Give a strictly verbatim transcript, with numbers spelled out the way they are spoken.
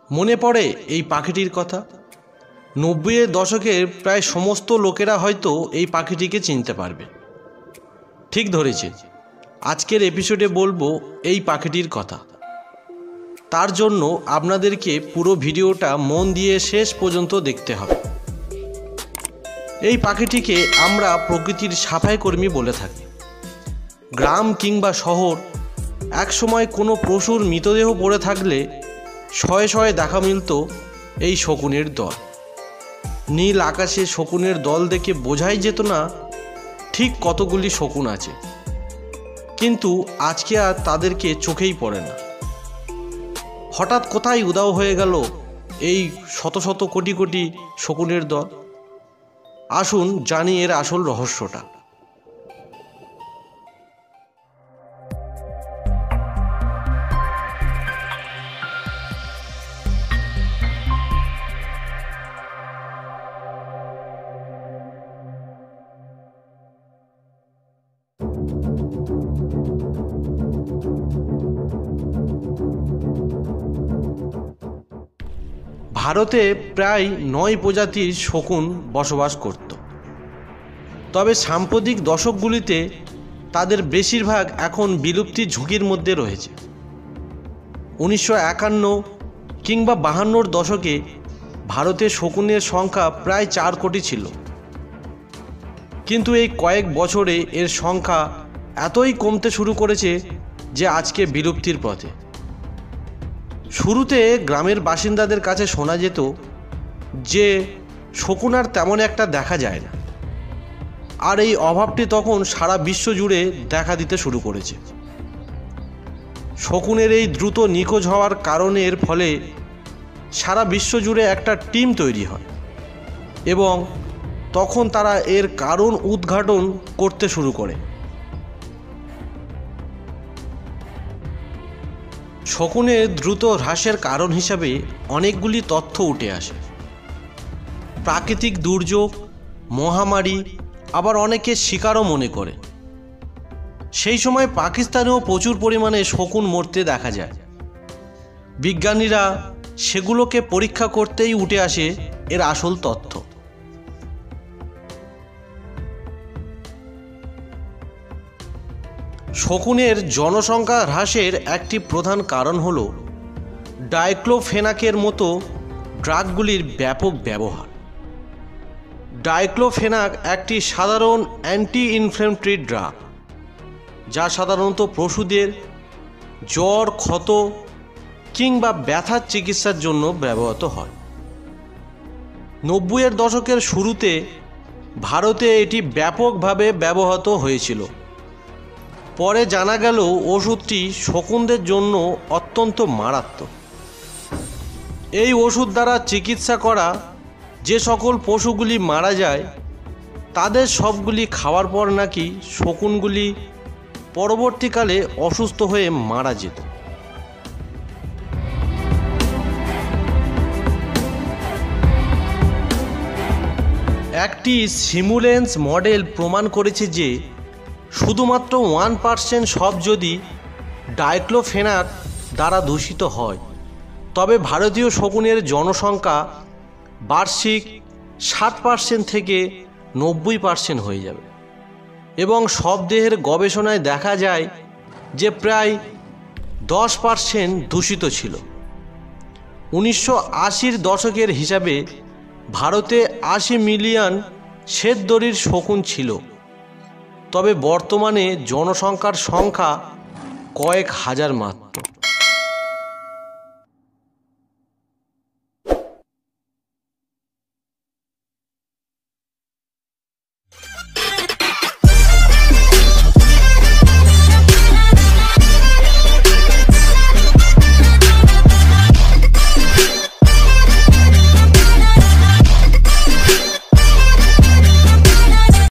মনে পড়ে এই পাখিটির কথা। নব্বইয়ের দশকের প্রায় সমস্ত লোকেরা হয়তো এই পাখিটিকে চিনতে পারবে। ঠিক ধরেছে, আজকের এপিসোডে বলবো এই পাখিটির কথা। তার জন্য আপনাদেরকে পুরো ভিডিওটা মন দিয়ে শেষ পর্যন্ত দেখতে হবে। এই পাখিটিকে আমরা প্রকৃতির সাফাই কর্মী বলে থাকি। গ্রাম কিংবা শহর একসময় কোনো পশুর মৃতদেহ পড়ে থাকলে শয়ে শয়ে দেখা মিলত এই শকুনের দল। নীল আকাশে শকুনের দল দেখে বোঝাই যেত না ঠিক কতগুলি শকুন আছে, কিন্তু আজকে আর তাদেরকে চোখেই পড়ে না। হঠাৎ কোথায় উধাও হয়ে গেল এই শত শত কোটি কোটি শকুনের দল? আসুন জানি এর আসল রহস্যটা। ভারতে প্রায় নয় প্রজাতির শকুন বসবাস করত, তবে সাম্প্রতিক দশকগুলিতে তাদের বেশিরভাগ এখন বিলুপ্তির ঝুঁকির মধ্যে রয়েছে। উনিশশো একান্ন কিংবা বাহান্নর দশকে ভারতে শকুনের সংখ্যা প্রায় চার কোটি ছিল, কিন্তু এই কয়েক বছরে এর সংখ্যা এতই কমতে শুরু করেছে যে আজকে বিলুপ্তির পথে। শুরুতে গ্রামের বাসিন্দাদের কাছে শোনা যেত যে শকুন আর তেমন একটা দেখা যায় না, আর এই অভাবটি তখন সারা বিশ্ব জুড়ে দেখা দিতে শুরু করেছে। শকুনের এই দ্রুত নিখোঁজ হওয়ার কারণের ফলে সারা বিশ্ব জুড়ে একটা টিম তৈরি হয় এবং তখন তারা এর কারণ উদ্ঘাটন করতে শুরু করে। শকুনের দ্রুত হ্রাসের কারণ হিসাবে অনেকগুলি তথ্য উঠে আসে। প্রাকৃতিক দুর্যোগ, মহামারী, আবার অনেকে শিকারও মনে করে। সেই সময় পাকিস্তানেও প্রচুর পরিমাণে শকুন মরতে দেখা যায়। বিজ্ঞানীরা সেগুলোকে পরীক্ষা করতেই উঠে আসে এর আসল তথ্য। শকুনের জনসংখ্যা হ্রাসের একটি প্রধান কারণ হল ডাইক্লোফেনাকের মতো ড্রাগগুলির ব্যাপক ব্যবহার। ডাইক্লোফেনাক একটি সাধারণ অ্যান্টি ইনফ্ল্যামেটরি ড্রাগ, যা সাধারণত পশুদের জ্বর, ক্ষত কিংবা ব্যথার চিকিৎসার জন্য ব্যবহৃত হয়। নব্বইয়ের দশকের শুরুতে ভারতে এটি ব্যাপকভাবে ব্যবহৃত হয়েছিল। পরে জানা গেল ওষুধটি শকুনদের জন্য অত্যন্ত মারাত্মক। এই ওষুধ দ্বারা চিকিৎসা করা যে সকল পশুগুলি মারা যায় তাদের সবগুলি খাওয়ার পর নাকি শকুনগুলি পরবর্তীকালে অসুস্থ হয়ে মারা যেত। একটি সিমুলেন্স মডেল প্রমাণ করেছে যে শুধুমাত্র ওয়ান পার্সেন্ট সব যদি ডাইক্লোফেনাক দ্বারা দূষিত হয়, তবে ভারতীয় শকুনের জনসংখ্যা বার্ষিক ষাট পার্সেন্ট থেকে নব্বই পার্সেন্ট হয়ে যাবে। এবং সব দেহের গবেষণায় দেখা যায় যে প্রায় দশ পার্সেন্ট দূষিত ছিল। উনিশশো আশির দশকের হিসাবে ভারতে আশি মিলিয়ন শ্বেতদড়ির শকুন ছিল, তবে বর্তমানে জনসংখ্যার সংখ্যা কয়েক হাজার মাত্র।